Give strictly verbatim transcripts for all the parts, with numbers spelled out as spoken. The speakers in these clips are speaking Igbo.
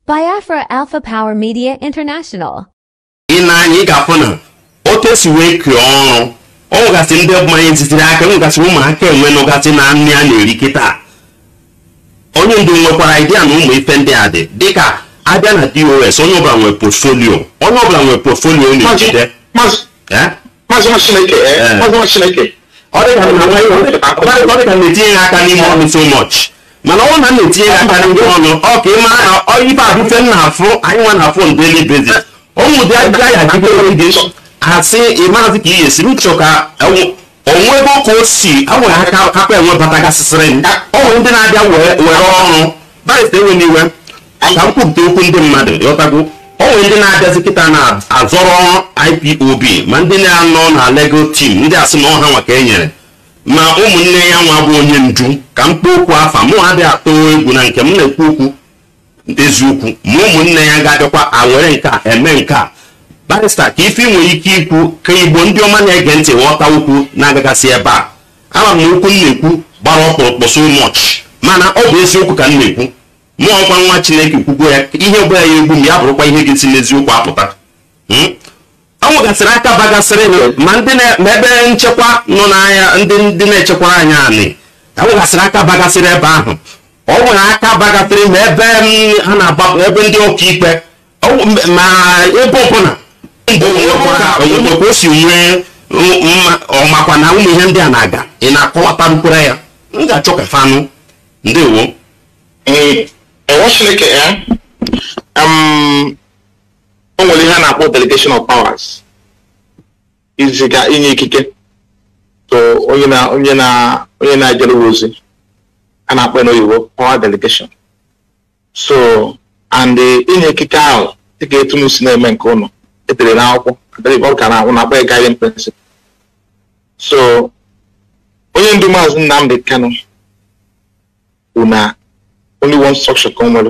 Biafra Alpha Power Media International. In anyị ga-afụ na otu si wee kee ọrụ ọ gasị ndị mmanya ntitiri aka ọ gasị ụmụaka enwe n'ọgasị na nri a na-eri kịta onye ndu nwekwara idea na ụmụ ife ndị a dị dịka abịa na D O S onye ọbụla nwere portfolio onye ọbụla nwere portfolio na-ejide Maazị Nwachineke Maazị Nwachineke ọ dị ka na-etinye aka n'ime ọnụ so much mana ọ na na-etinye aka n'ime ọnụ ọ ka ị mara na ọ ife abụfe na-afụ anyị nwa na-afụ on daily basis ụmụ dị aja ya jikere gị asị ịmazị ka ihe si m chọ ka onwego ka o si awere aka akpa enwe batagasịsịrị ọ nwere ndị na-abịa were ọrụ barịsta enwe n'iwe ka m kwupụta okwu ndị mmadụ ịghọtago ọ nwere ndị na-abịazi kịta na-azọrọ I P O B ma ndị na-anọ na legal team ndị asị na ọha maka enyere ma ụmụnne ya nwa bụ onye ndu ka m kpọọ okwu afa mụ adịghị atụ egwu na nke m na-ekwu okwu eziokwu ma ụmụnne ya ga-abịakwa awere nke a eme nke a barịsta ka ife nwere ike ikwu ka igbo ndị ọma na-ege ntị ghọta okwu na-agagasị ebe a ama m na okwu m na-ekwu gbara ọkpụrụkpụ so much mana ọ bụ eziokwu ka m na-ekwu mụ ọkwa nwa Chineke kwugwo ya ihe ọbụla ya egbu m ya bụrụkwa ihe ga-esi n'eziokwu apụta ọ nwegasịrị aka bagasịrị ma ndị ma ebe nchekwa nọ n'anya ndị ndị na-echekwara anyị anị ọ nwegasịrị aka bagasịrị ebe ahụ ọ nwere aka bagasịrị ma ebe a na-agbapụ ebe ndị ọka ikpe ma ebe ọbụla onwekwa o si nwee ọmakwa na ụmụ ihe ndị a na-aga ị na-akọwata mkpụrụ ya m ga-achọ ka fanụ ndewo Nwachineke o nwere ihe a na-akpọ delegation of powers iziga inye ikike so onye na onye na onye na-ejere ozi a na-akpọ n'oyibo power delegation so and inye ikike ahụ dịka etu m si na-eme nke ụlọ etere n'akwụkwọ ka na-akpọ guiding principle so onye ndu Maazị Nnamdi Kanu bụ na only one structure ka o nwere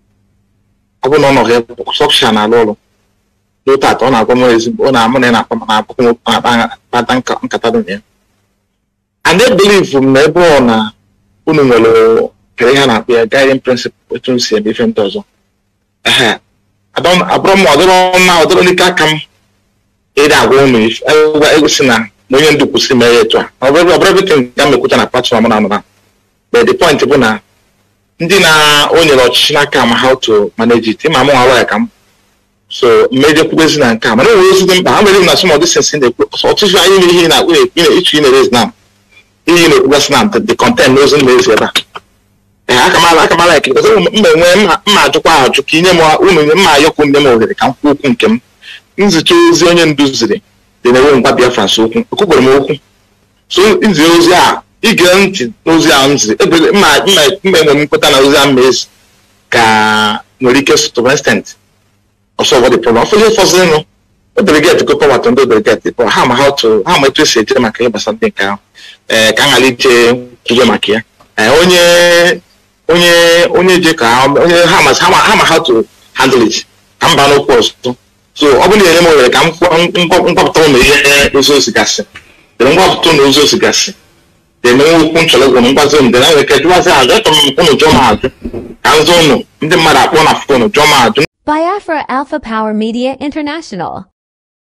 ọ bụ na ọ nọghị structure na-alụ ọrụ n'otu atọ ọ na-agwa m ezigbo ọ na-amụ na na-akpata nkata dị ya and I believe m na ebe ọ na unu nwere kere ihe na-akpọ ya guiding principle etu m si eme ife ndị ọzọ ehe abụrụ m ọdịrọ mma ọdịrọ n'ike aka m ịdị agwa unu egosi na onye ndu kwụsịrị mee ya etu a ọ bụrụ everything ga mekwuta na platform na anụra but the point bụ na ndị na o nyere ọchịchị n'aka ma how to manage it ịma mụ nwa ya ka m so mmejọ kwukwezi na nke a mana enwere ozi dị mkpa ha mere na some of these things na-ekwu ọtụtụ anyị mere ihe na ịchụ ị na-erezi na ihe na-ekwugasị na the content n'ozi na-ezi ebe a ee akamala akamala ekele mma enwe mma ajụkwa ajụ ka inye m unu mma ayọkwu nne m ohere ka m kwuo okwu nke m nzicha ozi onye ndu ziri dị na-enwe ngwa Biafra nso okwu ekwukwere m okwu so nzi ozi a ige ntị n'ozi a nzi ebe mma mma enwe m nkweta na ozi a mmezi ka nwere ike to instant also what the problem for you for zeno o delegate go power to ndo delegate but how how to how much to say maka ihe gbasara ndị nke ahụ ee ka ngalite kuje maka ya ee onye onye onye je ka onye ha ma ha ma how to handle it ka mba n'okwu ọzọ so ọ bụ na enye m nwere ka m mgbapụta ụlọ ihe ụzọ osigasị dere mgbapụta ụlọ ụzọ osigasị deme okwu nchọrọ m mgbazi m dere nwere ka jụwazi ajụ ịtọ m ụnụ jụọ m ajụ ka nzọ ụnụ ndị mmadụ akpọ na fonu jụọ m ajụ Biafra Alpha Power Media International.